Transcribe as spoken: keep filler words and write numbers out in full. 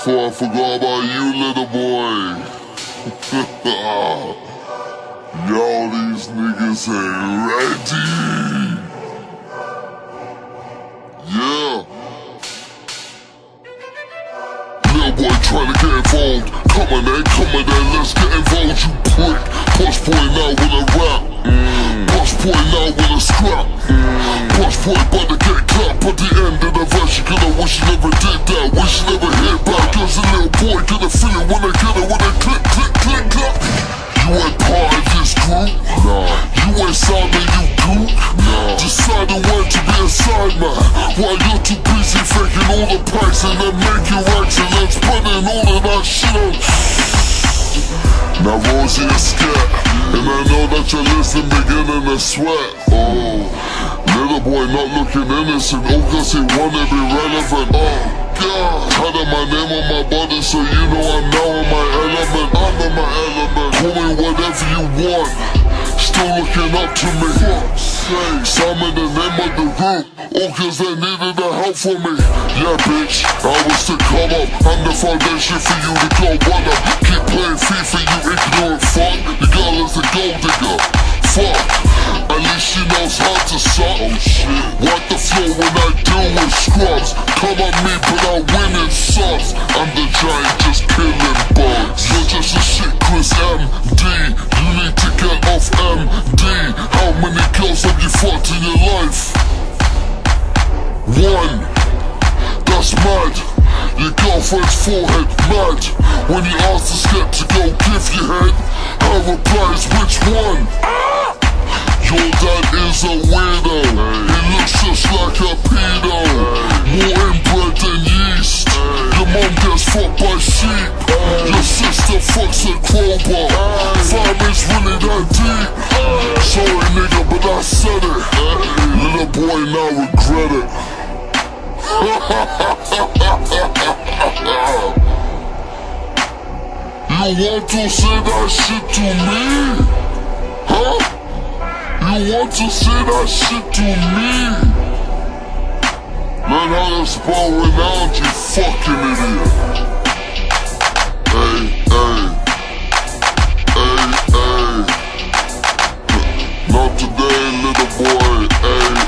Before I forgot about you, little boy. Yo, these niggas ain't ready. Yeah. Little boy trying to get involved. Come on then, come on then, let's get involved, you prick. Push point now with a rap. Mm. Push point now with a scrap. Mm. Push point about to get clapped at the end of the verse. You gonna wish you never did that, wish you never hit back. Cause a little boy gonna feel it when they get it, when they click, click, click, click. You ain't part of this group. Nah. You ain't Simon, you gook. Nah. Deciding when to be a sideman, while you're too busy faking all the packs and then making racks and then spreading all of that shit on. Now Rosie is scared, and I know that you're listening, beginning to sweat. Oh, little boy not looking innocent, oh cause he wanna be relevant. Oh God, had my name on my body, so you know I'm now in my element. I'm in my element. Call me whatever you want, still looking up to me. Some of the name of the group, all cause they needed the help from me. Yeah bitch, I was to come up, I'm the foundation for you to go run up. Keep playing FIFA, you ignorant fuck. The girl is a gold digger, fuck. At least she knows how to suck. Oh shit. Wipe the floor when I deal with scrubs. Come on me but I win in subs. I'm the giant just killing bugs. You're just a shit Chris M D. You need to get off M D. How many girls have you fucked in your life? One. That's mad. Your girlfriend's forehead mad. When you ask the skep to go give your head, her reply is which one? Your dad is a weirdo. He looks just like a pedo. More inbred than yeast. Your mom gets fucked by sheep. Your sister fucks a crowbar. Family's really that deep. Sorry nigga, but I said it. Little boy now regret it. You want to say that shit to me? Huh? You want to say that shit to me? Learn how to spell renowned, you fucking idiot. Hey, hey. Hey, hey. Not today, little boy, hey.